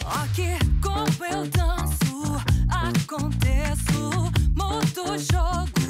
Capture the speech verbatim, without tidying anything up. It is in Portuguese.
Ó que como eu danço, aconteço, mudo o jogo.